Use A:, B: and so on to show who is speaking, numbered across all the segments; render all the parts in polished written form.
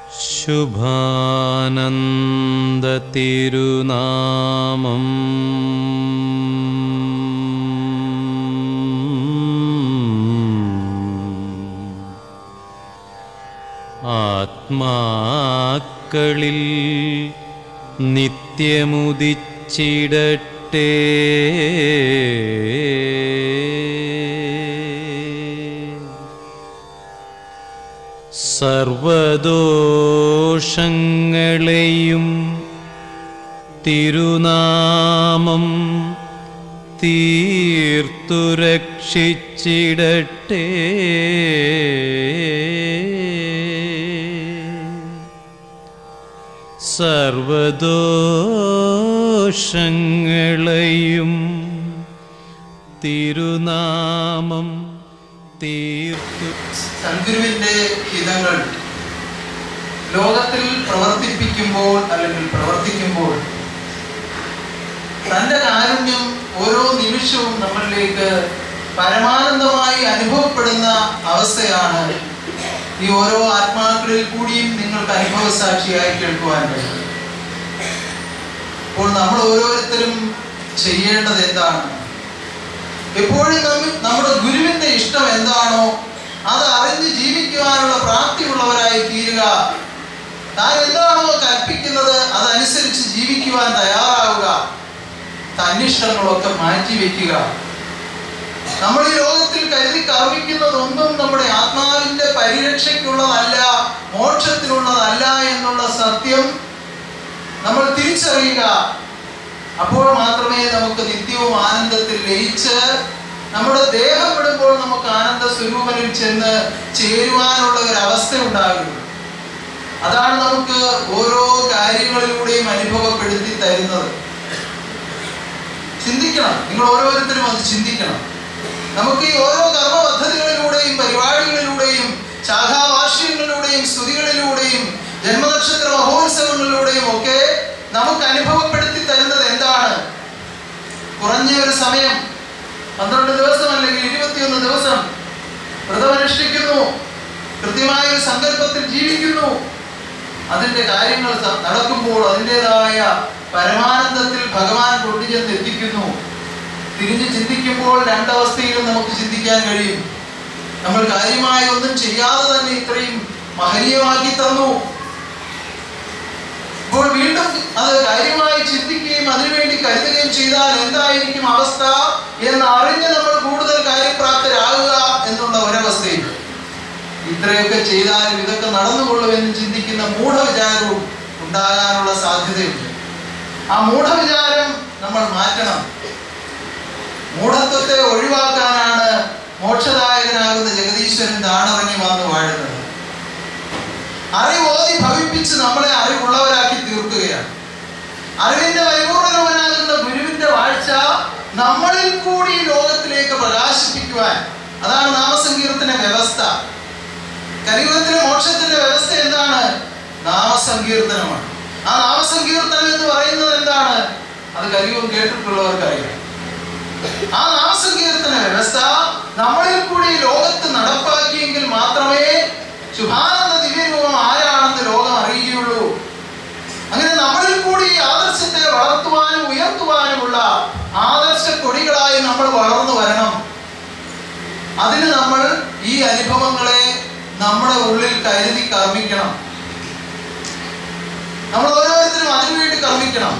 A: ശുഭാനന്ദ തിരുനാമം ആത്മാക്കളിൽ നിത്യമുദിച്ചിടട്ടെ. സർവദോഷങ്ങളെയും തിരുനാമം തീർത്തു രക്ഷിച്ചിടട്ടെ. സർവദോഷങ്ങളെയും തിരുനാമം തീർത്തു.
B: സദ്ഗുരുവിന്റെ ഹിതങ്ങൾ ലോകത്തിൽ പ്രവർത്തിപ്പിക്കുമ്പോൾ അല്ലെങ്കിൽ പ്രവർത്തിക്കുമ്പോൾ തൻ്റെ കാരുണ്യം ഓരോ നിമിഷവും നമ്മളിലേക്ക് പരമാനന്ദമായി അനുഭവപ്പെടുന്ന അവസ്ഥയാണ് ഈ ഓരോ ആത്മാക്കളിൽ കൂടിയും നിങ്ങൾക്ക് അനുഭവ സാക്ഷിയായി കേൾക്കുവാൻ കഴിയും. അപ്പോൾ നമ്മൾ ഓരോരുത്തരും ചെയ്യേണ്ടത് എന്താണ്? എപ്പോഴും നമ്മുടെ ഗുരുവിന്റെ ഇഷ്ടം എന്താണോ അത് അറിഞ്ഞ് ജീവിക്കുവാനുള്ള പ്രാപ്തിയുള്ളവരായി തീരുക. താൻ എന്താണോ കൽപ്പിക്കുന്നത് അതനുസരിച്ച് ജീവിക്കുവാൻ തയ്യാറാവുക. തന്നിഷ്ടങ്ങളൊക്കെ മാറ്റിവെക്കുക. നമ്മൾ ഈ ലോകത്തിൽ കരുതി കർമ്മിക്കുന്നതൊന്നും നമ്മുടെ ആത്മാവിന്റെ പരിരക്ഷയ്ക്കുള്ളതല്ല, മോക്ഷത്തിനുള്ളതല്ല എന്നുള്ള സത്യം നമ്മൾ തിരിച്ചറിയുക. അപ്പോൾ മാത്രമേ നമുക്ക് നിത്യവും ആനന്ദത്തിൽ ലയിച്ച് നമ്മുടെ ദേഹം വിടുമ്പോൾ നമുക്ക് ആനന്ദ സ്വരൂപനിൽ ചെന്ന് ചേരുവാനുള്ള ഒരു അവസ്ഥ ഉണ്ടാകുള്ളൂ. അതാണ് നമുക്ക് ഓരോ കാര്യങ്ങളിലൂടെയും അനുഭവപ്പെടുത്തി തരുന്നത്. ചിന്തിക്കണം, നിങ്ങൾ ഓരോരുത്തരും അത് ചിന്തിക്കണം. നമുക്ക് ഈ ഓരോ കർമ്മ പദ്ധതികളിലൂടെയും പരിപാടികളിലൂടെയും ശാഖാവാർഷികങ്ങളിലൂടെയും സ്തുതികളിലൂടെയും ജന്മനക്ഷത്ര മഹോത്സവങ്ങളിലൂടെയും ഒക്കെ നമുക്ക് അനുഭവപ്പെടുത്തി തരുന്നത് എന്താണ്? കുറഞ്ഞ ഒരു സമയം, 12 ദിവസം അല്ലെങ്കിൽ 21 ദിവസം വ്രതമനുഷ്ഠിക്കുന്നു, കൃത്യമായ ഒരു സങ്കല്പത്തിൽ ജീവിക്കുന്നു. അതിൻ്റെ കാര്യങ്ങൾ നടക്കുമ്പോൾ അതിൻ്റെതായ പരമാനന്ദത്തിൽ ഭഗവാൻ കൊണ്ടുചെന്ന് എത്തിക്കുന്നു. തിരിഞ്ഞ് ചിന്തിക്കുമ്പോൾ രണ്ടവസ്ഥയിലും നമുക്ക് ചിന്തിക്കാൻ കഴിയും. നമ്മൾ കാര്യമായി ഒന്നും ചെയ്യാതെ തന്നെ ഇത്രയും മഹനീയമാക്കി തന്നു. ഇപ്പോൾ വീണ്ടും അത് കാര്യമായി ചിന്തിക്കുകയും അതിനുവേണ്ടി കരുതുകയും ചെയ്താൽ എന്തായിരിക്കും അവസ്ഥ എന്ന് അറിഞ്ഞ് നമ്മൾ കൂടുതൽ കാര്യപ്രാപ്തരാകുക എന്നുള്ള ഒരവസ്ഥയിൽ ഇത്രയൊക്കെ ചെയ്താലും ഇതൊക്കെ നടന്നുകൊള്ളുമെന്ന് ചിന്തിക്കുന്ന മൂഢവിചാരവും ഉണ്ടാകാനുള്ള സാധ്യതയുണ്ട്. ആ മൂഢവിചാരം നമ്മൾ മാറ്റണം. മൂഢത്വത്തെ ഒഴിവാക്കാനാണ് മോക്ഷദായകനാകുന്ന ജഗദീശ്വരൻ താണിറങ്ങി വന്ന് വാഴുന്നത്. അറിവോതി ഭവിപ്പിച്ച് നമ്മളെ അറിവുള്ളവരാക്കി തീർക്കുകയാണ്. അറിവിന്റെ പരിപൂർണനാകുന്ന ഗുരുവിന്റെ വാഴ്ച നമ്മളിൽ കൂടി ലോകത്തിലേക്ക് പ്രകാശിപ്പിക്കുവാൻ, അതാണ് നാമസങ്കീർത്തന വ്യവസ്ഥ. കലിയുഗത്തിലെ മോക്ഷത്തിന്റെ വ്യവസ്ഥ എന്താണ്? നാമസങ്കീർത്തനമാണ്. ആ നാമസങ്കീർത്തനം എന്ന് പറയുന്നത് എന്താണ്? അത് കലിയുഗം കേട്ടിട്ടുള്ളവർക്കറിയാം. ആ നാമസങ്കീർത്തന വ്യവസ്ഥ നമ്മളിൽ കൂടി ലോകത്ത് നടപ്പാക്കിയെങ്കിൽ മാത്രമേ ശുഭാനന്ദ ദിവ്യരൂപം ആരാണെന്ന് ലോകം അറിയുകയുള്ളൂ. അങ്ങനെ നമ്മളിൽ കൂടി ഈ ആദർശത്തെ വളർത്തുവാനും ഉയർത്തുവാനുമുള്ള ആദർശ കൊടികളായി നമ്മൾ വളർന്നു വരണം. അതിന് നമ്മൾ ഈ അനുഭവങ്ങളെ നമ്മുടെ ഉള്ളിൽ കരുതി കർമ്മിക്കണം. നമ്മൾ ഓരോരുത്തരും അതിനുവേണ്ടി കർമ്മിക്കണം.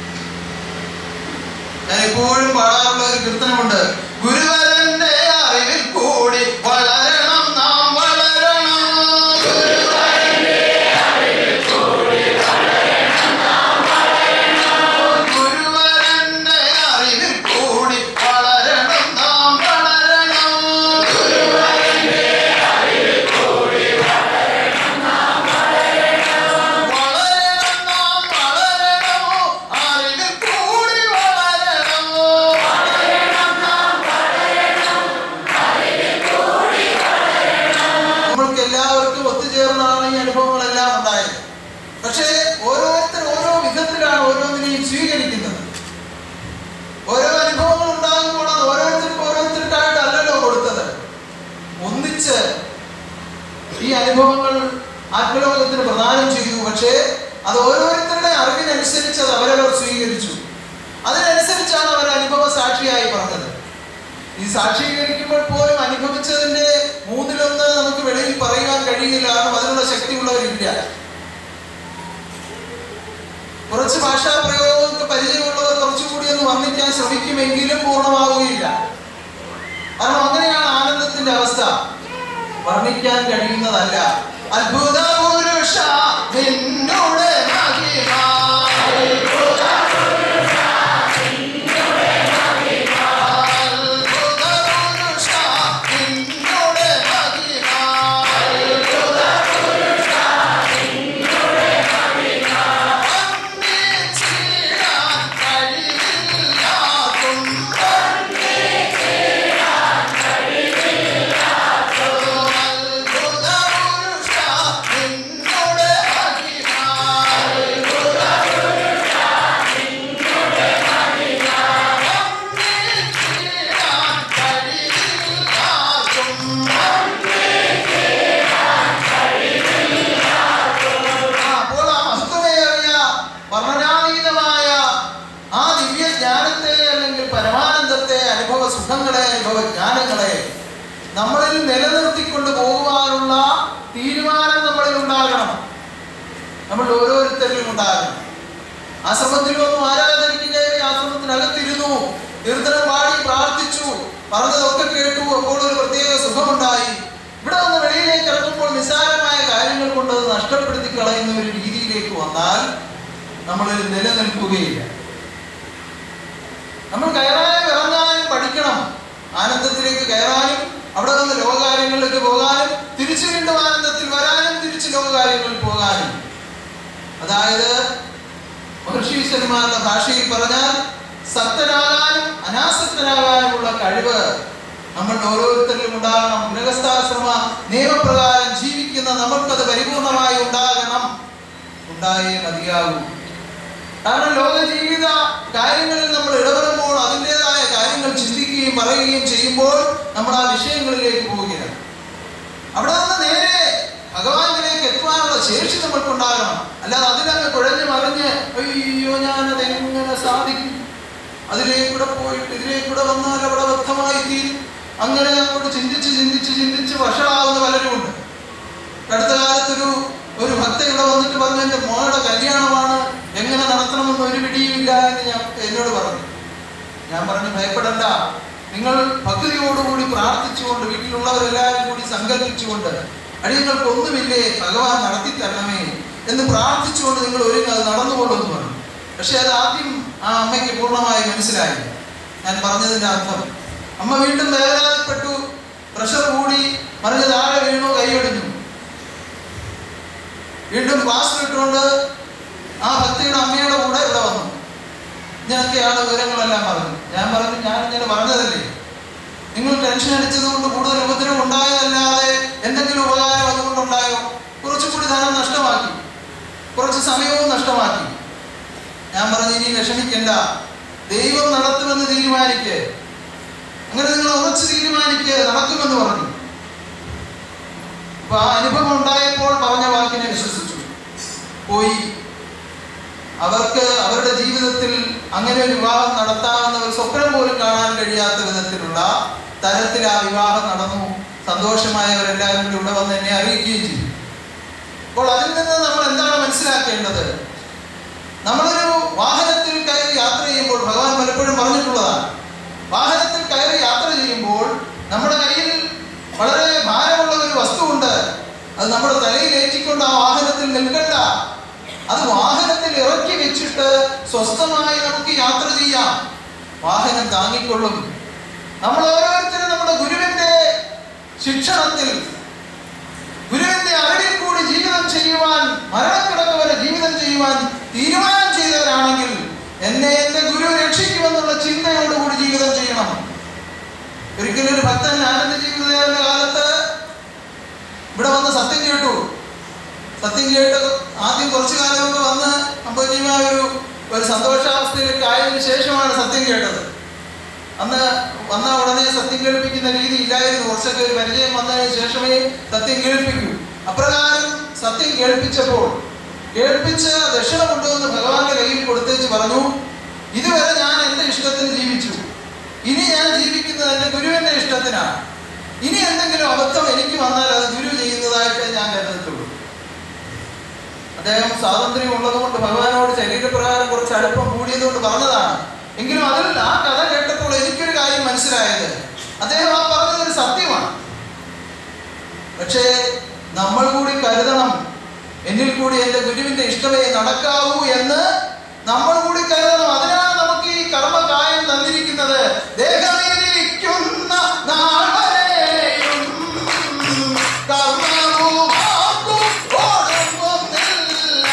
B: ഞാൻ എപ്പോഴും പാടാറുള്ള ഒരു കീർത്തനമുണ്ട്. ഗുരുവരന്റെ അറിവിൽ കൂടി വളരണം നാം വളരണം. ഗുരുവരന്റെ അറിവിൽ കൂടി വളരണം നാം വളരണം. ഗുരുവരന്റെ അറിവിൽ കൂടി വളരണം നാം വളരണം. ഗുരുവരന്റെ അറിവിൽ കൂടി വളരണം നാം വളരണം. വളരണം നാം വളരണം. അറിവിൽ കൂടി വളരണം. വളരണം നാം വളരണം. അറിവിൽ കൂടി വളരണം. നമ്മൾക്ക് എല്ലാവർക്കും ഒത്തുചേർന്നാണ് ഈ അനുഭവങ്ങളെല്ലാം ഉണ്ടായത്. പക്ഷേ ഓരോരുത്തർ ഓരോ വിധത്തിലാണ് ഓരോന്നിനെയും സ്വീകരിക്കുന്നത്. ഓരോ അനുഭവങ്ങൾ ഉണ്ടാകുമ്പോൾ അത് ഓരോരുത്തർക്കായിട്ടല്ലല്ലോ കൊടുത്തത്. ഒന്നിച്ച് ഈ അനുഭവങ്ങൾ ആത്മലോകത്തിന് പ്രദാനം ചെയ്തു. പക്ഷേ അത് ഓരോരുത്തരുടെ അറിവിനനുസരിച്ച് അത് അവരവർ സ്വീകരിച്ചു. അതിനനുസരിച്ചാണ് അവർ അനുഭവ സാക്ഷിയായി പറഞ്ഞത്. ഈ സാക്ഷീകരിക്കുമ്പോൾ പോലും അനുഭവിച്ചതിന്റെ 1/3 നമുക്ക് വെളിയിൽ പറയുവാൻ കഴിയില്ല. കാരണം അതിനുള്ള ശക്തിയുള്ളവരില്ല. കുറച്ച് ഭാഷാ പ്രയോഗങ്ങൾക്ക് പരിചയമുള്ളവർ കുറച്ചുകൂടി ഒന്ന് വർണ്ണിക്കാൻ ശ്രമിക്കുമെങ്കിലും പൂർണ്ണമാവുകയില്ല. കാരണം അങ്ങനെയാണ് ആനന്ദത്തിന്റെ അവസ്ഥ. വർണ്ണിക്കാൻ കഴിയുന്നതല്ല. അത്ഭുത പുരുഷ നിന്നുടെ മഹിമ, നമ്മളിൽ നിലനിർത്തിക്കൊണ്ട് പോകുവാനുള്ള തീരുമാനം നമ്മളിൽ ഉണ്ടാകണം. നമ്മൾ ഓരോരുത്തരിലും ഉണ്ടാകണം. ആശ്രമത്തിലൊന്നും ആരാധനയ്ക്ക് കയറി ആശ്രമത്തിനകത്തിരുന്നു, കീർത്തനം പാടി പ്രാർത്ഥിച്ചു, പറഞ്ഞതൊക്കെ കേട്ടു, അപ്പോൾ ഒരു പ്രത്യേക സുഖമുണ്ടായി. ഇവിടെ വന്ന് വെളിയിലേക്ക് ഇറങ്ങുമ്പോൾ നിസ്സാരമായ കാര്യങ്ങൾ കൊണ്ട് അത് നഷ്ടപ്പെടുത്തി കളയുന്ന ഒരു രീതിയിലേക്ക് വന്നാൽ നമ്മളിൽ നിലനിൽക്കുകയില്ല. നമ്മൾ കയറാനും ഇറങ്ങാനും പഠിക്കണം. ആനന്ദത്തിലേക്ക് കയറാനും അവിടെ നിന്ന് ലോകകാര്യങ്ങളിലേക്ക് പോകാനും തിരിച്ചു വീണ്ടും ആനന്ദത്തിൽ വരാനും തിരിച്ച് ലോകകാര്യങ്ങളിൽ പോകാനും. അതായത് മഹർഷീശ്വരന്മാരുടെ ഭാഷയിൽ പറഞ്ഞാൽ സക്തനാകാനും അനാസക്തനാകാനുമുള്ള കഴിവ് നമ്മളുടെ ഓരോരുത്തരിലും ഉണ്ടാകണം. ഗൃഹസ്ഥാശ്രമ നിയമപ്രകാരം ജീവിക്കുന്ന നമ്മൾക്കത് പരിപൂർണമായി ഉണ്ടാകണം. ഉണ്ടായേ മതിയാകൂ. കാരണം ലോക ജീവിത കാര്യങ്ങളിൽ നമ്മൾ ഇടപെടുമ്പോൾ അതിൻ്റെതായ കാര്യങ്ങൾ ചിന്തിക്കുകയും പറയുകയും ചെയ്യുമ്പോൾ നമ്മൾ ആ വിഷയങ്ങളിലേക്ക് പോവുകയാണ്. അവിടെ നിന്ന് നേരെ ഭഗവാനിലേക്ക് എത്തുവാനുള്ള ശേഷി നമ്മൾക്കുണ്ടാകണം. അല്ലാതെ അതിലങ്ങ് കുഴഞ്ഞു മറിഞ്ഞ് അയ്യോ ഞാനതെങ്ങനെ സാധിക്കും, അതിലേക്കൂടെ പോയിട്ട് ഇതിലേക്കൂടെ വന്നാൽ അവിടെ ബദ്ധമായി തീരും, അങ്ങനെ അങ്ങോട്ട് ചിന്തിച്ച് ചിന്തിച്ച് ചിന്തിച്ച് വഷളാവുന്ന പലരുമുണ്ട്. അടുത്ത കാലത്തൊരു ഭക്ത ഇവിടെ വന്നിട്ട് പറഞ്ഞു, എൻ്റെ മോളുടെ കല്യാണമാണ്, എങ്ങനെ നടത്തണമെന്ന് ഒരു പിടിയുമില്ല എന്ന് എന്നോട് പറഞ്ഞു. ഞാൻ പറഞ്ഞു, ഭയപ്പെടണ്ട, നിങ്ങൾ ഭക്തിയോടുകൂടി പ്രാർത്ഥിച്ചുകൊണ്ട് വീട്ടിലുള്ളവരെല്ലാവരും കൂടി സങ്കല്പിച്ചുകൊണ്ട് അടിയങ്ങൾക്കൊന്നുമില്ലേ ഭഗവാൻ നടത്തി തരണമേ എന്ന് പ്രാർത്ഥിച്ചുകൊണ്ട് നിങ്ങൾ അത് നടന്നുകൊള്ളുമെന്ന് പറഞ്ഞു. പക്ഷെ അത് ആദ്യം ആ അമ്മയ്ക്ക് പൂർണ്ണമായി മനസ്സിലായി ഞാൻ പറഞ്ഞതിൻ്റെ അർത്ഥം. അമ്മ വീണ്ടും വേദനാപ്പെട്ടു, പ്രഷർ കൂടി, മറിഞ്ഞ് താഴെ വീണു, കൈയൊടിഞ്ഞു. വീണ്ടും ക്ലാസ് ഇട്ടുകൊണ്ട് ആ ഭക്തിയുടെ അമ്മയുടെ കൂടെ ഇവിടെ വന്നു. ഇങ്ങനെയൊക്കെയാണ് വിവരങ്ങളെല്ലാം പറഞ്ഞു. ഞാൻ പറഞ്ഞു, ഞാൻ ഇങ്ങനെ പറഞ്ഞതല്ലേ, നിങ്ങൾ ടെൻഷൻ അടിച്ചത് കൊണ്ട് കൂടുതൽ ഉപദ്രവം ഉണ്ടായതല്ലാതെ എന്തെങ്കിലും ഉപകാരം അതുകൊണ്ടുണ്ടായോ? കുറച്ചുകൂടി ധനം നഷ്ടമാക്കി, കുറച്ച് സമയവും നഷ്ടമാക്കി. ഞാൻ പറഞ്ഞു, ഇനി വിഷമിക്കണ്ട, ദൈവം നടത്തുമെന്ന് തീരുമാനിക്കേ, അങ്ങനെ നിങ്ങൾ ഉറച്ച് തീരുമാനിക്കേ, നടക്കുമെന്ന് പറഞ്ഞു. അപ്പൊ ആ അനുഭവം ഉണ്ടായപ്പോൾ പറഞ്ഞ വാക്കിനെ വിശ്വസിച്ചു, പോയി. അവർക്ക് അവരുടെ ജീവിതത്തിൽ അങ്ങനെ ഒരു വിവാഹം നടത്താമെന്ന് ഒരു സ്വപ്നം പോലും കാണാൻ കഴിയാത്ത വിധത്തിലുള്ള തരത്തിൽ ആ വിവാഹം നടന്നു. സന്തോഷമായവരെല്ലാവരും കൂടി ഇവിടെ വന്ന് എന്നെ അറിയിക്കുകയും ചെയ്തു. അപ്പോൾ അതിൽ നിന്ന് നമ്മൾ എന്താണ് മനസ്സിലാക്കേണ്ടത്? നമ്മളൊരു വാഹനത്തിൽ കയറി യാത്ര ചെയ്യുമ്പോൾ, ഭഗവാൻ പലപ്പോഴും പറഞ്ഞിട്ടുള്ളതാണ്, വാഹനത്തിൽ കയറി യാത്ര ചെയ്യുമ്പോൾ നമ്മുടെ കയ്യിൽ വളരെ ഭാരമുള്ള ഒരു വസ്തുവുണ്ട്. അത് നമ്മുടെ തലയിൽ ഏറ്റിക്കൊണ്ട് ആ വാഹനത്തിൽ നിൽക്കണ്ട, അത് വാഹനത്തിൽ ഇറക്കി വെച്ചിട്ട് സ്വസ്ഥമായി നമുക്ക് യാത്ര ചെയ്യാം. വാഹനം താങ്ങിക്കൊള്ളും. നമ്മൾ ഓരോരുത്തരും നമ്മുടെ ഗുരുവിന്റെ ശിക്ഷണത്തിൽ, ഗുരുവിന്റെ അറിവിൽ കൂടി ജീവിതം ചെയ്യുവാൻ, മരണക്കിടക്ക് വരെ ജീവിതം ചെയ്യുവാൻ തീരുമാനം ചെയ്തവരാണെങ്കിൽ എന്നെ എന്റെ ഗുരു രക്ഷിക്കുമെന്നുള്ള ചിന്തയോടുകൂടി ജീവിതം ചെയ്യണം. ഒരിക്കലും ഒരു ഭക്തൻ ആനന്ദ ജീവിതത്തിന്റെ കാലത്ത് ഇവിടെ വന്ന് സത്യം കേട്ടു. സത്യം കേട്ട് ആദ്യം കുറച്ചു കാലം കൊണ്ട് വന്ന് അമ്പജീവമായ ഒരു സന്തോഷാവസ്ഥയിലേക്ക് ആയതിനു ശേഷമാണ് സത്യം കേട്ടത്. അന്ന് വന്ന ഉടനെ സത്യം കേൾപ്പിക്കുന്ന രീതി ഇല്ലായിരുന്നു. കുറച്ചൊക്കെ ഒരു പരിചയം വന്നതിന് ശേഷമേ സത്യം കേൾപ്പിക്കൂ. അപ്രകാരം സത്യം കേൾപ്പിച്ച് ദക്ഷിണ കൊണ്ടുവന്ന് ഭഗവാന്റെ കയ്യിൽ കൊടുത്തേച്ച് പറഞ്ഞു, ഇതുവരെ ഞാൻ എൻ്റെ ഇഷ്ടത്തിന് ജീവിച്ചു, ഇനി ഞാൻ ജീവിക്കുന്നത് എൻ്റെ ഗുരുവിൻ്റെ ഇഷ്ടത്തിനാണ്. ഇനി എന്തെങ്കിലും അബദ്ധം എനിക്ക് വന്നാൽ അത് ഗുരു ചെയ്യുന്നതായിട്ട് ഞാൻ കരുതത്തുള്ളൂ. അദ്ദേഹം സ്വാതന്ത്ര്യം ഉള്ളതുകൊണ്ട് ഭഗവാനോട് ശരീരപ്രകാരം കുറച്ച് അടുപ്പം കൂടിയതുകൊണ്ട് പറഞ്ഞതാണ്. എങ്കിലും അതിൽ ആ കഥ കേട്ടപ്പോൾ എനിക്കൊരു കാര്യം മനസ്സിലായത്, അദ്ദേഹം ആ പറഞ്ഞതൊരു സത്യമാണ്. പക്ഷേ നമ്മൾ കൂടി കരുതണം, എന്നിൽ കൂടി എൻ്റെ ഗുരുവിൻ്റെ ഇഷ്ടമേ നടക്കാവൂ എന്ന് നമ്മൾ കൂടി കരുതണം. അതിനാണ് നമുക്ക് ഈ കർമ്മകായം തന്നിരിക്കുന്നത്. ദേഹമിരിക്കുന്ന നാൾ വരെയും കർമ്മവും ആർക്കും ഓടുന്നില്ല.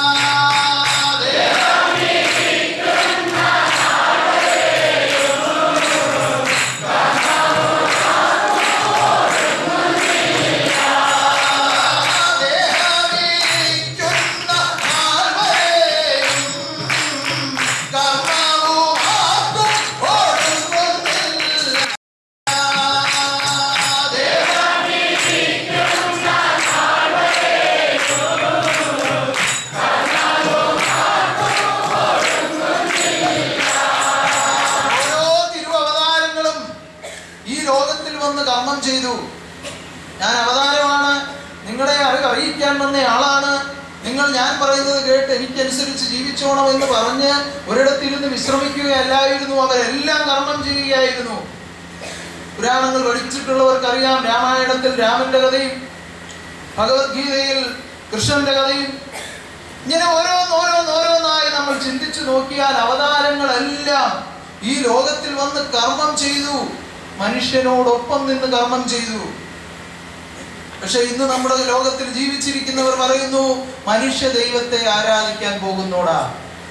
B: ഞാൻ അവതാരമാണ്, നിങ്ങളെ അറിയിക്കാൻ വന്ന ആളാണ്, നിങ്ങൾ ഞാൻ പറയുന്നത് കേട്ട് എനിക്കനുസരിച്ച് ജീവിച്ചോണം എന്ന് പറഞ്ഞ് ഒരിടത്തിരുന്ന് വിശ്രമിക്കുകയല്ലായിരുന്നു, അവരെല്ലാം കർമ്മം ചെയ്യുകയായിരുന്നു. പുരാണങ്ങൾ പഠിച്ചിട്ടുള്ളവർക്കറിയാം, രാമായണത്തിൽ രാമന്റെ കഥയും ഭഗവത്ഗീതയിൽ കൃഷ്ണന്റെ കഥയും, ഇങ്ങനെ ഓരോന്നായി നമ്മൾ ചിന്തിച്ചു നോക്കിയാൽ അവതാരങ്ങളെല്ലാം ഈ ലോകത്തിൽ വന്ന് കർമ്മം ചെയ്തു, മനുഷ്യനോടൊപ്പം നിന്ന് കർമ്മം ചെയ്തു. പക്ഷെ ഇന്ന് നമ്മുടെ ലോകത്തിൽ ജീവിച്ചിരിക്കുന്നവർ പറയുന്നു, മനുഷ്യ ദൈവത്തെ ആരാധിക്കാൻ പോകുന്നോടാ.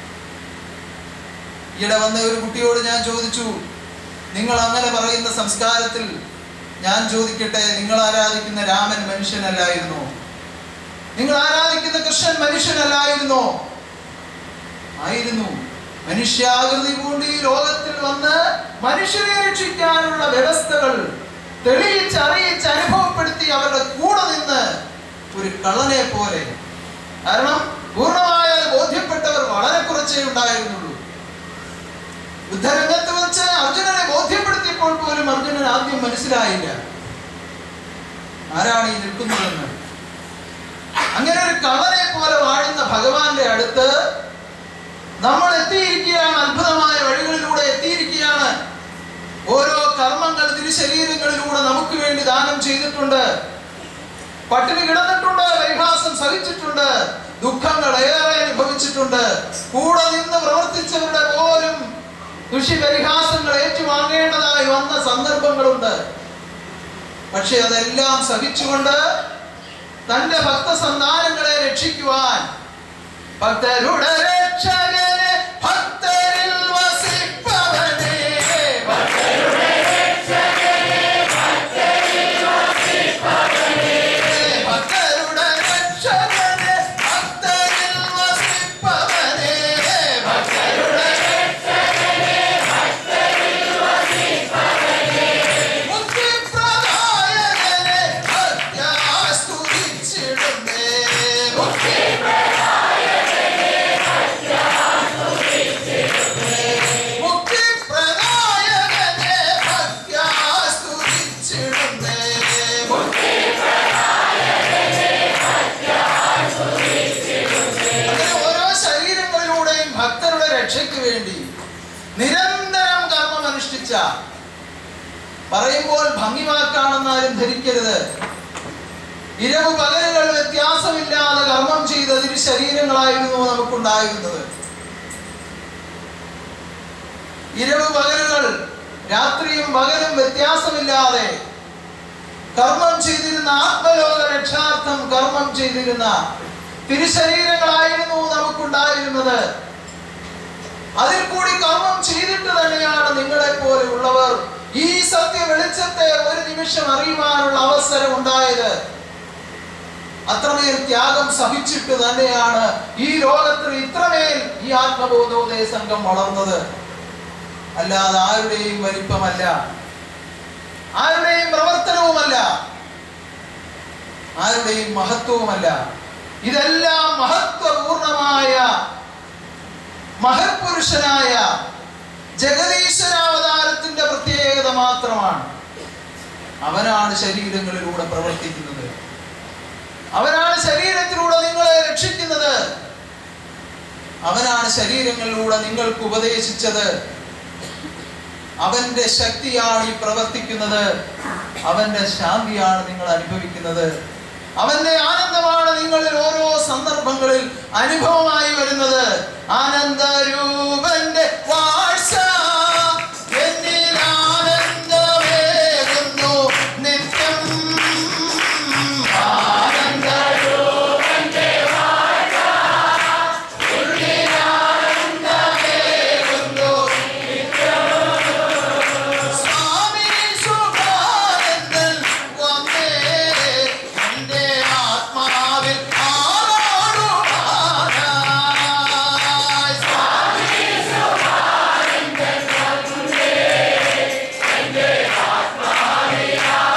B: ഈയിടെ വന്ന ഒരു കുട്ടിയോട് ഞാൻ ചോദിച്ചു, നിങ്ങൾ അങ്ങനെ പറയുന്ന സംസ്കാരത്തിൽ ഞാൻ ചോദിക്കട്ടെ, നിങ്ങൾ ആരാധിക്കുന്ന രാമൻ മനുഷ്യനല്ലായിരുന്നോ? നിങ്ങൾ ആരാധിക്കുന്ന കൃഷ്ണൻ മനുഷ്യനല്ലായിരുന്നോ? ആയിരുന്നു. മനുഷ്യാകൃതി കൊണ്ട് ഈ ലോകത്തിൽ വന്ന് മനുഷ്യരെ രക്ഷിക്കാനുള്ള വ്യവസ്ഥകൾ തെളിയിച്ചറിയിച്ച് അനുഭവപ്പെടുത്തി അവരുടെ കൂടെ നിന്ന് ഒരു കള്ളനെ പോലെ. കാരണം പൂർണ്ണമായാൽ ബോധ്യപ്പെട്ടവർ വളരെ കുറച്ചേ ഉണ്ടായിരുന്നുള്ളൂ. യുദ്ധരംഗത്ത് വെച്ച് അർജുനനെ ബോധ്യപ്പെടുത്തിയപ്പോൾ പോലും അർജുനൻ ആദ്യം മനസ്സിലായില്ല ആരാണ് ഈ നിൽക്കുന്നതെന്ന്. അങ്ങനെ ഒരു കള്ളനെ പോലെ വാഴുന്ന ഭഗവാന്റെ അടുത്ത് നമ്മൾ എത്തിയിരിക്കുകയാണ്, അത്ഭുതമായ വഴികളിലൂടെ എത്തിയിരിക്കുകയാണ്. ഓരോ കർമ്മങ്ങൾ തിരുശരീരങ്ങളിലൂടെ നമുക്ക് വേണ്ടി ദാനം ചെയ്തിട്ടുണ്ട്. പട്ടിണി കിടന്നിട്ടുണ്ട്, പരിഹാസം സഹിച്ചിട്ടുണ്ട്, ദുഃഖങ്ങൾ ഏറെ അനുഭവിച്ചിട്ടുണ്ട്. കൂടെ നിന്ന് പ്രവർത്തിച്ചവരുടെ പോലും ദുഷിപരിഹാസങ്ങൾ ഏറ്റുവാങ്ങേണ്ടതായി വന്ന സന്ദർഭങ്ങളുണ്ട്. പക്ഷെ അതെല്ലാം സഹിച്ചുകൊണ്ട് തന്റെ ഭക്തസന്താനങ്ങളെ രക്ഷിക്കുവാൻ, ഭക്തരുടെ രക്ഷകനെ, ഭക്തരിൽ വസിപ്പവനെ, ഭക്തരുടെ രക്ഷകനെ, ഭക്തരിൽ വസിപ്പവനെ, ഭക്തരുടെ രക്ഷകനെ, ഭക്തരിൽ വസിപ്പവനെ, ഭക്തരുടെ രക്ഷകനെ, ഭക്തരിൽ വസിപ്പവനെ, മുക്തിപ്രദായകനെ ഭക്ത്യാ സ്തുതിച്ചിടുന്നേ, രക്ഷയ്ക്ക് വേണ്ടി നിരന്തരം കർമ്മം അനുഷ്ഠിച്ച, പറയുമ്പോൾ ഭംഗിവാക്കാണെന്നാലും ധരിക്കരുത്, ഇരവ് പകലുകൾ വ്യത്യാസമില്ലാതെ കർമ്മം ചെയ്ത തിരുശരീരങ്ങളായിരുന്നു നമുക്കുണ്ടായിരുന്നത്. ഇരവ് പകലുകൾ, രാത്രിയും പകലും വ്യത്യാസമില്ലാതെ കർമ്മം ചെയ്തിരുന്ന, ആത്മലോക രക്ഷാർത്ഥം കർമ്മം ചെയ്തിരുന്ന തിരുശരീരങ്ങളായിരുന്നു നമുക്കുണ്ടായിരുന്നത്. അതിൽ കൂടി കർമ്മം ചെയ്തിട്ട് തന്നെയാണ് നിങ്ങളെ പോലെ ഉള്ളവർ ഈ സത്യ വെളിച്ചത്തെ ഒരു നിമിഷം അറിയുവാനുള്ള അവസരം ഉണ്ടായത്. അത്രമേൽ ത്യാഗം സഹിച്ചിട്ട് തന്നെയാണ് ഈ ലോകത്തിൽ ഇത്രമേൽ ഈ ആത്മബോധോദയ സംഘം വളർന്നത്. അല്ലാതെ ആരുടെയും വലിപ്പമല്ല, ആരുടെയും പ്രവർത്തനവുമല്ല. ആരുടെയും മഹത്വവുമല്ല. ഇതെല്ലാം മഹത്വപൂർണമായ മഹത്പുരുഷനായ ജഗദീശ്വരാവതാരത്തിന്റെ പ്രത്യേകത മാത്രമാണ്. അവനാണ് ശരീരങ്ങളിലൂടെ പ്രവർത്തിക്കുന്നത്. അവനാണ് ശരീരത്തിലൂടെ നിങ്ങളെ രക്ഷിക്കുന്നത്. അവനാണ് ശരീരങ്ങളിലൂടെ നിങ്ങൾക്ക് ഉപദേശിച്ചത്. അവന്റെ ശക്തിയാണ് ഈ പ്രവർത്തിക്കുന്നത്. അവന്റെ ശാന്തിയാണ് നിങ്ങൾ അനുഭവിക്കുന്നത്. അവന്റെ ആനന്ദമാണ് നിങ്ങളിൽ ഓരോ സന്ദർഭങ്ങളിൽ അനുഭവമായി വരുന്നത്. ആനന്ദരൂപന്റെ വാഴ്ച എന്നിൽ ആനന്ദമേകുന്നു നിത്യം. ആനന്ദരൂപന്റെ വാഴ്ച എന്നിൽ ആനന്ദമേകുന്നു നിത്യം. സ്വാമി സുഖാനന്ദൻ വന്നേ എന്റെ ആത്മാവിൽ ആറാടുവാനായി. സ്വാമി സുഖാനന്ദൻ വന്നേ എന്റെ ആത്മാവിൽ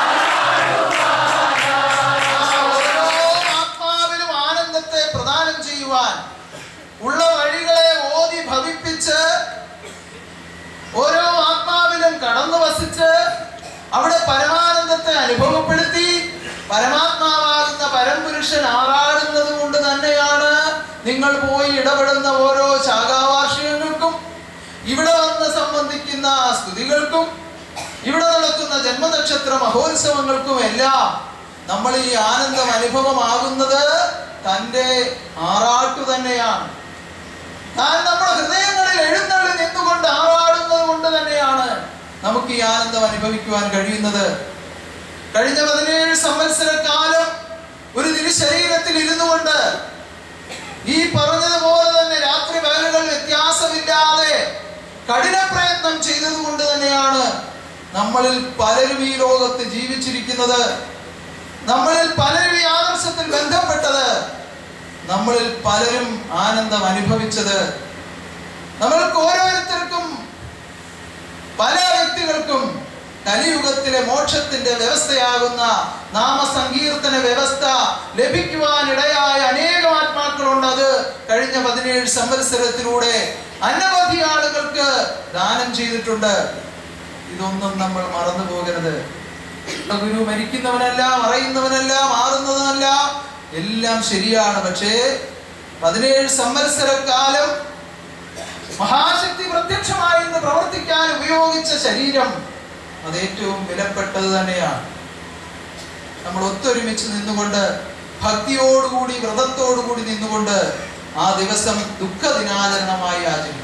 B: ആറാടുവാനായി. ഓരോ ആത്മാവിലും ആനന്ദത്തെ പ്രദാനം ചെയ്യുവാൻ ഉള്ള വഴികളെ ഓതി ഭവിപ്പിച്ച് ഓരോ ആത്മാവിലും കടന്നു വസിച്ച് അവിടെ പരമാനന്ദത്തെ അനുഭവപ്പെടുത്തി പരമാത്മാവാകുന്ന പരംപുരുഷൻ ആറാടുന്നത് കൊണ്ട് തന്നെയാണ് നിങ്ങൾ പോയി ഇടപെടുന്ന ഓരോ ശാഖാവാർഷികങ്ങൾക്കും ഇവിടെ വന്ന് സംബന്ധിക്കുന്ന സ്തുതികൾക്കും ഇവിടെ നടക്കുന്ന ജന്മനക്ഷത്ര മഹോത്സവങ്ങൾക്കും എല്ലാം നമ്മൾ ഈ ആനന്ദം അനുഭവമാകുന്നത് തൻ്റെ ആറാട്ടു തന്നെയാണ്. താൻ നമ്മുടെ ഹൃദയങ്ങളിൽ എഴുന്നള്ളി നിന്നുകൊണ്ട് ആറാടുന്നത് കൊണ്ട് തന്നെയാണ് നമുക്ക് ഈ ആനന്ദം അനുഭവിക്കുവാൻ കഴിയുന്നത്. കഴിഞ്ഞ 17 സംവത്സര കാലം ഒരു തിരുശരീരത്തിൽ ഇരുന്നു കൊണ്ട് ഈ പറഞ്ഞതുപോലെ തന്നെ രാത്രി പകലുകൾ വ്യത്യാസമില്ലാതെ കഠിന പ്രയത്നം ചെയ്തതുകൊണ്ട് തന്നെയാണ് നമ്മളിൽ പലരും ഈ ലോകത്ത് ജീവിച്ചിരിക്കുന്നത്. നമ്മളിൽ പലരും ഈ ആദർശത്തിൽ ബന്ധപ്പെട്ടത്. നമ്മളിൽ പലരും ആനന്ദം അനുഭവിച്ചത്. നമ്മൾക്ക് ഓരോരുത്തർക്കും പല വ്യക്തികൾക്കും കലിയുഗത്തിലെ മോക്ഷത്തിന്റെ വ്യവസ്ഥയാകുന്ന നാമസങ്കീർത്തന വ്യവസ്ഥ ലഭിക്കുവാനിടയായ അനേകം ആത്മാക്കളുണ്ട്. അത് കഴിഞ്ഞ 17 സംവത്സരത്തിലൂടെ അനവധി ആളുകൾക്ക് ദാനം ചെയ്തിട്ടുണ്ട്. ഇതൊന്നും നമ്മൾ മറന്നു പോകരുത്. ഗുരു മരിക്കുന്നവനല്ല, മറയുന്നവനല്ല, മാറുന്നതല്ല, എല്ലാം ശരിയാണ്. പക്ഷേ 17 സംവത്സര കാലം മഹാശക്തി പ്രത്യക്ഷമായി ഇന്ന് പ്രവർത്തിക്കാൻ ഉപയോഗിച്ച ശരീരം അത് ഏറ്റവും വിലപ്പെട്ടത് തന്നെയാണ്. നമ്മൾ ഒത്തൊരുമിച്ച് നിന്നുകൊണ്ട് ഭക്തിയോടുകൂടി വ്രതത്തോടുകൂടി നിന്നുകൊണ്ട് ആ ദിവസം ദുഃഖദിനാചരണമായി ആചരിക്കും.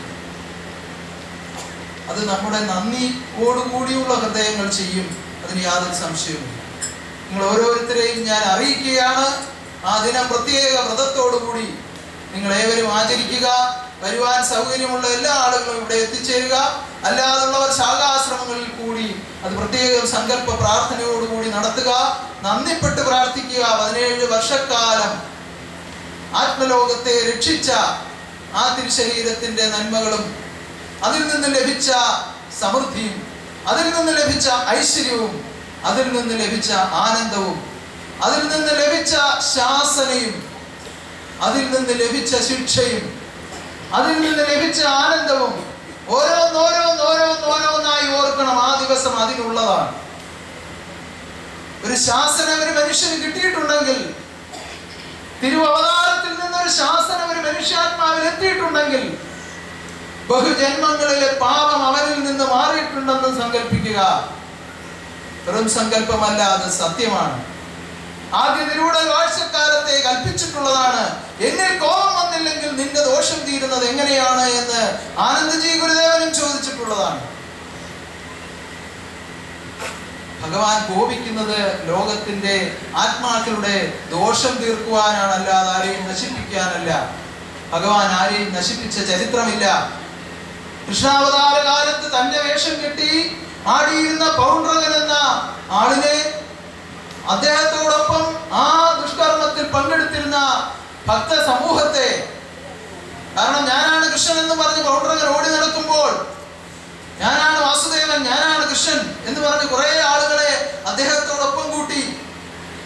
B: അത് നമ്മുടെ നന്ദിയോടുകൂടിയുള്ള ഹൃദയങ്ങൾ ചെയ്യും. അതിന് യാതൊരു സംശയവുമില്ല. നിങ്ങൾ ഓരോരുത്തരെയും ഞാൻ അറിയിക്കുകയാണ്. ആ ദിനം പ്രത്യേക വ്രതത്തോടുകൂടി നിങ്ങൾ ഏവരും ആചരിക്കുക. വരുവാൻ സൗകര്യമുള്ള എല്ലാ ആളുകളും ഇവിടെ എത്തിച്ചേരുക. അല്ലാതുള്ളവർ ശാഖാശ്രമങ്ങളിൽ കൂടി അത് പ്രത്യേക സങ്കല്പ പ്രാർത്ഥനയോടുകൂടി നടത്തുക. നന്ദിപ്പെട്ട് പ്രാർത്ഥിക്കുക. 17 വർഷക്കാലം ആത്മലോകത്തെ രക്ഷിച്ച ആ തിരുശരീരത്തിന്റെ നന്മകളും അതിൽ നിന്ന് ലഭിച്ച സമൃദ്ധിയും അതിൽ നിന്ന് ലഭിച്ച ഐശ്വര്യവും അതിൽ നിന്ന് ലഭിച്ച ആനന്ദവും അതിൽ നിന്ന് ലഭിച്ച ശാസനയും അതിൽ നിന്ന് ലഭിച്ച ശിക്ഷയും അതിൽ നിന്ന് ലഭിച്ച ആനന്ദവും ഓരോന്നോരോന്നായി ഓർക്കണം. ആ ദിവസം അതിനുള്ളതാണ്. ഒരു ശാസനം ഒരു മനുഷ്യന് കിട്ടിയിട്ടുണ്ടെങ്കിൽ, തിരുവവതാരത്തിൽ നിന്നൊരു ശാസനം ഒരു മനുഷ്യാത്മാവിൽ എത്തിയിട്ടുണ്ടെങ്കിൽ, ബഹുജന്മങ്ങളിലെ പാപം അവനിൽ നിന്ന് മാറിയിട്ടുണ്ടെന്ന് സങ്കല്പിക്കുക. വെറും സങ്കല്പമല്ല, അത് സത്യമാണ്. ആദ്യ തിരുവുടൽ വാഴ്ചക്കാലത്തെ കൽപ്പിച്ചിട്ടുള്ളതാണ്. എന്നിൽ കോപം വന്നില്ലെങ്കിൽ നിന്റെ ദോഷം തീരുന്നത് എങ്ങനെയാണ് എന്ന് ആനന്ദജി ഗുരുദേവനും ചോദിച്ചിട്ടുള്ളതാണ്. ഭഗവാൻ കോപിക്കുന്നത് ലോകത്തിന്റെ ആത്മാക്കളുടെ ദോഷം തീർക്കുവാനാണ്, അല്ലാതെ ആരെയും നശിപ്പിക്കാനല്ല. ഭഗവാൻ ആരെയും നശിപ്പിച്ച ചരിത്രമില്ല. കൃഷ്ണാവതാര കാലത്ത് തന്റെ വേഷം കെട്ടി ആടിയിരുന്ന പൗണ്ഡ്രകൻ എന്ന ആളിനെ, അദ്ദേഹത്തോടൊപ്പം ആ ദുഷ്കർമ്മത്തിൽ പങ്കെടുത്തിരുന്ന ഭക്ത സമൂഹത്തെ, കാരണം ഞാനാണ് കൃഷ്ണൻ എന്ന് പറഞ്ഞ് പൗണ്ഡ്രകൻ ഓടി നടക്കുമ്പോൾ, ഞാനാണ് വാസുദേവൻ, ഞാനാണ് കൃഷ്ണൻ എന്ന് പറഞ്ഞ് കുറെ ആളുകളെ അദ്ദേഹത്തോടൊപ്പം കൂട്ടി.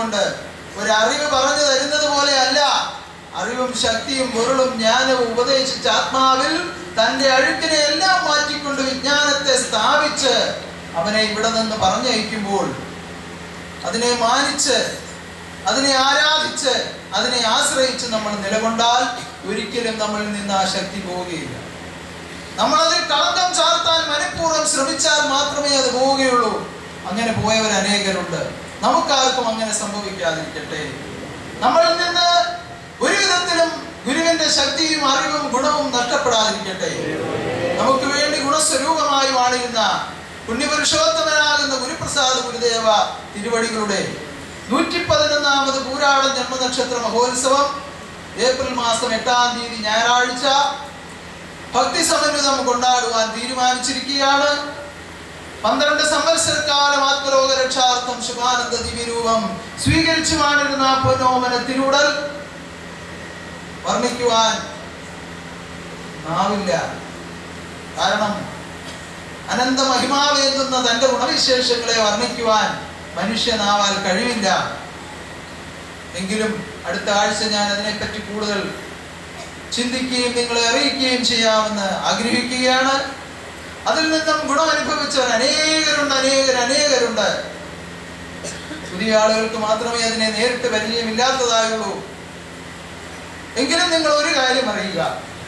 B: കൊണ്ട് ഒരറിവ് പറഞ്ഞു തരുന്നത് പോലെയല്ല. അറിവും ശക്തിയും പൊരുളും ജ്ഞാനവും ഉപദേശിച്ച ആത്മാവിൽ തൻ്റെ അഴുക്കിനെ എല്ലാം മാറ്റിക്കൊണ്ട് വിജ്ഞാനത്തെ സ്ഥാപിച്ച് അവനെ ഇവിടെ നിന്ന് പറഞ്ഞയക്കുമ്പോൾ അതിനെ മാനിച്ച്, അതിനെ ആരാധിച്ച്, അതിനെ ആശ്രയിച്ച് നമ്മൾ നിലകൊണ്ടാൽ ഒരിക്കലും നമ്മളിൽ നിന്ന് ആ ശക്തി പോവുകയില്ല. നമ്മളതിൽ കളങ്കം ചാർത്താൻ മനഃപൂർവ്വം ശ്രമിച്ചാൽ മാത്രമേ അത് പോവുകയുള്ളൂ. അങ്ങനെ പോയവർ അനേകരുണ്ട്. നമുക്കാർക്കും അങ്ങനെ സംഭവിക്കാതിരിക്കട്ടെ. നമ്മളിൽ നിന്ന് ഒരു വിധത്തിലും ഗുരുവിന്റെ ശക്തിയും അറിവും ഗുണവും നഷ്ടപ്പെടാതിരിക്കട്ടെ. നമുക്ക് വേണ്ടി ഗുണസ്വരൂപമായി വാണിരുന്ന പുണ്യപുരുഷോത്തമനാകുന്ന ഗുരുപ്രസാദ് ഗുരുദേവ തിരുവടികളുടെ 111ാമത് പൂരാടൻ ജന്മനക്ഷത്ര മഹോത്സവം ഏപ്രിൽ മാസം 8-ാം തീയതി ഞായറാഴ്ച ഭക്തി സമന്വിതം കൊണ്ടാടുവാൻ തീരുമാനിച്ചിരിക്കുകയാണ്. 12 സംവത്സരക്കാലം ആത്മലോക രക്ഷാർത്ഥം ശുഭാനന്ദ ദിവ്യരൂപം സ്വീകരിച്ചു വാണിരുന്ന പൊന്നോമന തിരുവുടൽ വർണ്ണിക്കുവാൻ നാവില്ല. കാരണം അനന്ത മഹിമാവേന്തുന്ന തൻ്റെ ഗുണവിശേഷങ്ങളെ വർണ്ണിക്കുവാൻ മനുഷ്യനാവാൻ കഴിവില്ല. എങ്കിലും അടുത്ത ആഴ്ച ഞാൻ അതിനെപ്പറ്റി കൂടുതൽ ചിന്തിക്കുകയും നിങ്ങളെ അറിയിക്കുകയും ചെയ്യാമെന്ന് ആഗ്രഹിക്കുകയാണ്. അതിൽ നിന്നും ഗുണം അനുഭവിച്ചവർ അനേകരുണ്ട്. പുതിയ ആളുകൾക്ക് മാത്രമേ അതിനെ നേരിട്ട് പരിചയമില്ലാത്തതായുള്ളൂ. എങ്കിലും നിങ്ങൾ ഒരു കാര്യം അറിയുക,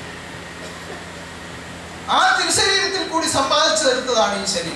B: ആ തിരുശരീരത്തിൽ കൂടി സമ്പാദിച്ചെടുത്തതാണ് ഈ ശരീരം.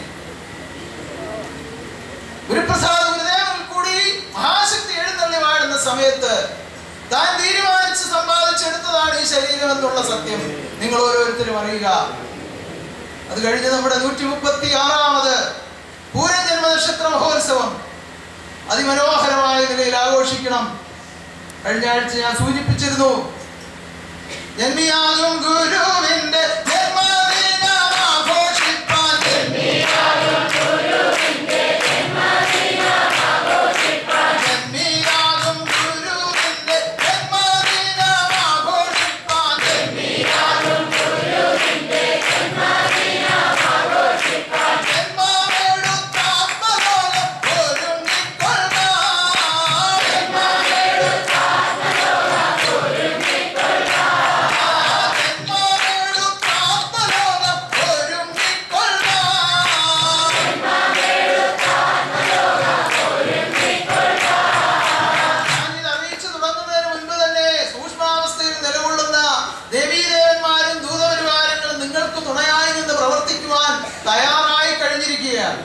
B: ഗുരുപ്രസാദ് ഗുരുദേവനിൽ കൂടി മഹാശക്തി എഴുന്നള്ളി വാഴുന്ന സമയത്ത് താൻ തീരുമാനിച്ച് സമ്പാദിച്ചെടുത്തതാണ് ഈ ശരീരം എന്നുള്ള സത്യം നിങ്ങൾ ഓരോരുത്തരും അറിയുക. അത് കഴിഞ്ഞ് നമ്മുടെ 136ാമത് പൂരം ജന്മനക്ഷത്ര മഹോത്സവം അതിമനോഹരമായ നിലയിൽ ആഘോഷിക്കണം. കഴിഞ്ഞ ആഴ്ച ഞാൻ സൂചിപ്പിച്ചിരുന്നു, ജന്മിയാകും ഗുരുവിന്റെ ജന്മദിനം ആഘോഷിപ്പാൻ, ജന്മിയാകും ഗുരുവിന്റെ ജന്മദിനം ആഘോഷിപ്പാൻ, ജന്മിയാകും ഗുരുവിന്റെ ജന്മദിനം ആഘോഷിപ്പാൻ, ജന്മിയാകും ഗുരുവിന്റെ ജന്മദിനം ആഘോഷിപ്പാൻ, ജന്മമെടുത്ത ആത്മലോകം ഒരുങ്ങിക്കൊള്ളാം, ജന്മമെടുത്ത ആത്മലോകം ഒരുങ്ങിക്കൊള്ളാം, ജന്മമെടുത്ത ആത്മലോകം ഒരുങ്ങിക്കൊള്ളാം, ജന്മമെടുത്ത ആത്മലോകം ഒരുങ്ങിക്കൊള്ളാം. ഞാനിത് അറിയിച്ചു തുടങ്ങുന്നതിന് മുൻപ് തന്നെ സൂക്ഷ്മാവസ്ഥയിൽ നിലകൊള്ളുന്ന ദേവീദേവന്മാരും ദൂതപരിവാരങ്ങളും നിങ്ങൾക്ക് തുണയായി നിന്ന് പ്രവർത്തിക്കുവാൻ തയ്യാറായി കഴിഞ്ഞിരിക്കുകയാണ്.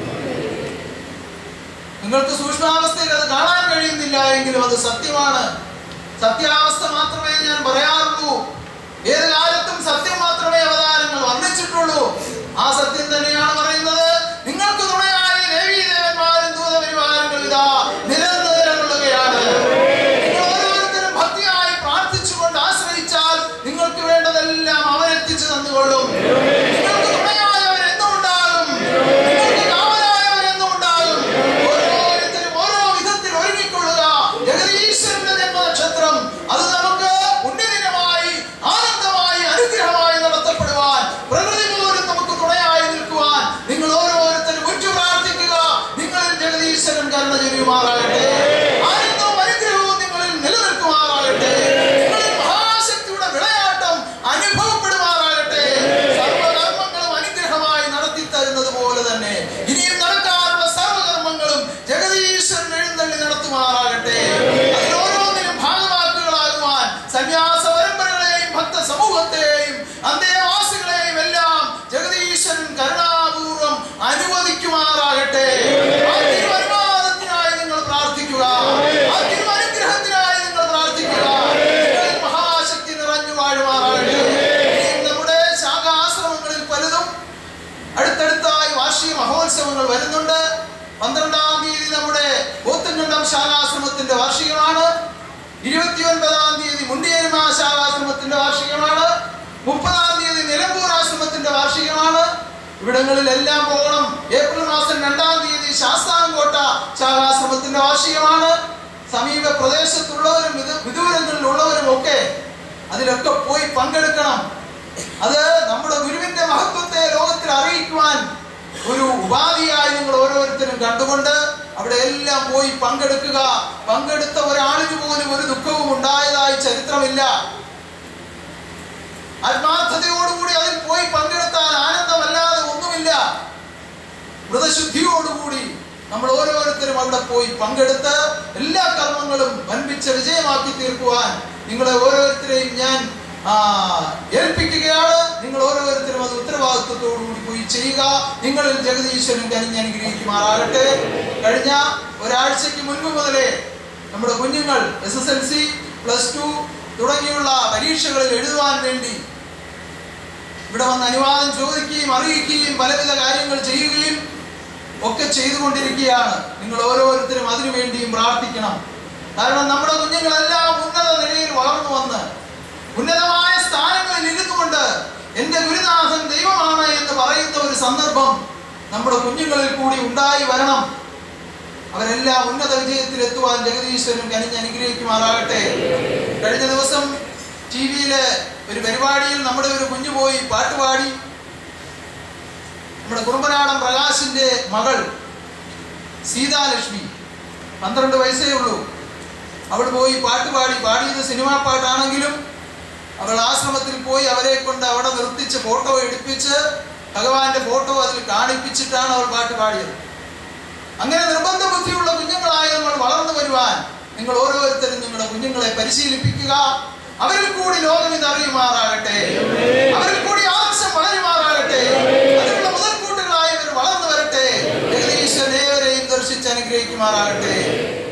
B: നിങ്ങൾക്ക് സൂക്ഷ്മാവസ്ഥയിൽ അത് കാണാൻ കഴിയുന്നില്ല എങ്കിലും അത് സത്യമാണ്. സത്യാവസ്ഥ മാത്രമേ ഞാൻ പറയാറുള്ളൂ. ഏത് കാലത്തും സത്യം മാത്രമേ അവതാരങ്ങൾ വർണ്ണിച്ചിട്ടുള്ളൂ. ആ സത്യം തന്നെയാണ് പറയുന്നത്. നിങ്ങൾക്ക് തുണയായി ദേവീദേവന്മാരും ദൂതപരിവാരങ്ങളും ഇതാ നിലകൊള്ളുകയാണ്. നിങ്ങൾ ഓരോരുത്തരും ഭക്തിയായി പ്രാർത്ഥിച്ചുകൊണ്ട് ആശ്രയിച്ചാൽ നിങ്ങൾക്ക് വേണ്ടതെല്ലാം അവരെത്തിച്ചു തന്നുകൊള്ളും. നിങ്ങൾക്ക് തുണയായി അവരെന്നും ഉണ്ടാകും. നിങ്ങൾക്ക് കാവലായവരെന്നും ഉണ്ടാകും. ഓരോരുത്തരും ഓരോ വിധത്തിൽ ഒരുങ്ങിക്കൊള്ളുക. ജഗദീശ്വരന്റെ ജന്മനക്ഷത്രം അത് നമുക്ക് പുണ്യദിനമായി ആനന്ദമായി അനുഗ്രഹമായി നടത്തപ്പെടുവാൻ, പ്രകൃതി പോലും നമുക്ക് തുണയായി നിൽക്കുവാൻ നിങ്ങൾ ഓരോരുത്തരും ഉറ്റു പ്രാർത്ഥിക്കുക. നിങ്ങളിൽ ജഗദീശ്വരൻ കരുണ ചൊരിയുമാറാകട്ടെ. ആനന്ദവും അനുഗ്രഹവും നിങ്ങളിൽ നിലനിൽക്കുമാറാകട്ടെ. നിങ്ങളിൽ മഹാശക്തിയുടെ വിളയാട്ടം അനുഭവപ്പെടുമാറാകട്ടെ. സർവകർമ്മങ്ങളും അനുഗ്രഹമായി നടത്തി തരുന്നത് പോലെ തന്നെ ഇനിയും നടക്കാനുള്ള സർവകർമ്മങ്ങളും ജഗദീശ്വരൻ എഴുന്നള്ളി നടത്തുമാറാകട്ടെ. അതിൽ ഓരോന്നിനും ഭാഗവാക്കുകളാകുവാൻ സന്യാസ പരമ്പരകളെയും ഭക്ത സമൂഹത്തെയും അന്തേവാസികളെയും എല്ലാം ജഗദീശ്വരൻ കരുണാപൂർവം അനുവദിക്കുമാറാകട്ടെ. ആ തിരുവനുവാദത്തിനായി നിങ്ങൾ പ്രാർത്ഥിക്കുക. ആ തിരുവനുഗ്രഹത്തിനായി നിങ്ങൾ പ്രാർത്ഥിക്കുക. നിങ്ങളിൽ മഹാശക്തി നിറഞ്ഞു വാഴുമാറാകട്ടെ. ഇനിയും നമ്മുടെ ശാഖാശ്രമങ്ങളിൽ പലതും അടുത്തടുത്തായി വാർഷിക മഹോത്സവങ്ങൾ വരുന്നുണ്ട്. 12-ാം തീയതി നമ്മുടെ പോത്തുങ്കണ്ടം ശാഖാശ്രമത്തിന്റെ വാർഷികമാണ്. 29-ാം തീയതി മുണ്ടിയേരുമ ശാഖാശ്രമത്തിന്റെ വാർഷികമാണ്. 30-ാം തീയതി നിലമ്പൂർ ആശ്രമത്തിന്റെ വാർഷികമാണ്. ഇവിടങ്ങളിലെല്ലാം പോകണം. ഏപ്രിൽ മാസം 2-ാം തീയതി ശാസ്താംകോട്ട ശാഖാശ്രമത്തിന്റെ വാർഷികമാണ്. സമീപ പ്രദേശത്തുള്ളവരും വിദൂരങ്ങളിലുള്ളവരും ഒക്കെ അതിലൊക്കെ പോയി പങ്കെടുക്കണം. അത് നമ്മുടെ ഗുരുവിന്റെ മഹത്വത്തെ ലോകത്തിൽ അറിയിക്കുവാൻ ഒരു ഉപാധിയായി നിങ്ങൾ ഓരോരുത്തരും കണ്ടുകൊണ്ട് അവിടെ എല്ലാം പോയി പങ്കെടുക്കുക. പങ്കെടുത്ത ഒരാളിന് പോലും ഒരു ദുഃഖവും ഉണ്ടായതായി ചരിത്രമില്ല. ആത്മാർത്ഥതയോടുകൂടി അതിൽ പോയി പങ്കെടുത്താൽ ആനന്ദമല്ലാതെ ഒന്നുമില്ല. വ്രതശുദ്ധിയോടുകൂടി നമ്മൾ ഓരോരുത്തരും അവിടെ പോയി പങ്കെടുത്ത് എല്ലാ കർമ്മങ്ങളും വൻപിച്ച വിജയമാക്കി തീർക്കുവാൻ നിങ്ങളെ ഓരോരുത്തരെയും ഞാൻ ഏൽപ്പിക്കുകയാണ്. നിങ്ങൾ ഓരോരുത്തരും അത് ഉത്തരവാദിത്വത്തോടുകൂടി പോയി ചെയ്യുക. നിങ്ങളിൽ ജഗദീശ്വരൻ കനിഞ്ഞ് അനുഗ്രഹിക്കുമാറാകട്ടെ. കഴിഞ്ഞ ഒരാഴ്ചയ്ക്ക് മുൻപ് മുതലേ നമ്മുടെ കുഞ്ഞുങ്ങൾ SSLC, +2 തുടങ്ങിയുള്ള പരീക്ഷകളിൽ എഴുതുവാൻ വേണ്ടി ഇവിടെ വന്ന് അനുവാദം ചോദിക്കുകയും അറിയിക്കുകയും പലവിധ കാര്യങ്ങൾ ചെയ്യുകയും ഒക്കെ ചെയ്തുകൊണ്ടിരിക്കുകയാണ്. നിങ്ങൾ ഓരോരുത്തരും അതിനു വേണ്ടിയും പ്രാർത്ഥിക്കണം. കാരണം നമ്മുടെ കുഞ്ഞുങ്ങളെല്ലാം ഉന്നത നിലയിൽ വളർന്നു വന്ന് ഉന്നതമായ സ്ഥാനങ്ങളിൽ ഇരുന്നുകൊണ്ട് എൻ്റെ ഗുരുനാഥൻ ദൈവമാണ് എന്ന് പറയുന്ന ഒരു സന്ദർഭം നമ്മുടെ കുഞ്ഞുങ്ങളിൽ കൂടി ഉണ്ടായി വരണം. അവരെല്ലാം ഉന്നത വിജയത്തിലെത്തുവാൻ ജഗദീശ്വരൻ കനിഞ്ഞ് അനുഗ്രഹിക്കുമാറാകട്ടെ. കഴിഞ്ഞ ദിവസം TV-യിലെ ഒരു പരിപാടിയിൽ നമ്മുടെ ഒരു കുഞ്ഞു പോയി പാട്ടുപാടി. നമ്മുടെ കുറുമ്പനാടൻ പ്രകാശിന്റെ മകൾ സീതാലക്ഷ്മി, 12 വയസ്സേ ഉള്ളൂ. അവൾ പോയി പാട്ടുപാടി. പാടിയത് സിനിമാ പാട്ടാണെങ്കിലും അവൾ ആശ്രമത്തിൽ പോയി അവരെ കൊണ്ട് അവിടെ നിർത്തിച്ച് ഫോട്ടോ എടുപ്പിച്ച് ഭഗവാന്റെ ഫോട്ടോ അതിൽ കാണിപ്പിച്ചിട്ടാണ് അവൾ പാട്ട് പാടിയത്. അങ്ങനെ നിർബന്ധ ബുദ്ധിയുള്ള കുഞ്ഞുങ്ങളായി നമ്മൾ വളർന്നു വരുവാൻ നിങ്ങൾ ഓരോരുത്തരും നിങ്ങളുടെ കുഞ്ഞുങ്ങളെ പരിശീലിപ്പിക്കുക. അവരിൽ കൂടി ലോകം ഇത് അറിയുമാറാകട്ടെ. അവരിൽ കൂടി ആവശ്യം വളരുമാറാകട്ടെ. അതിനുള്ള മുതൽക്കൂട്ടുകളായി ഇവർ വളർന്നു വരട്ടെ. ജഗദീശ്വരൻ ഏവരെയും ദർശിച്ച് അനുഗ്രഹിക്കുമാറാകട്ടെ.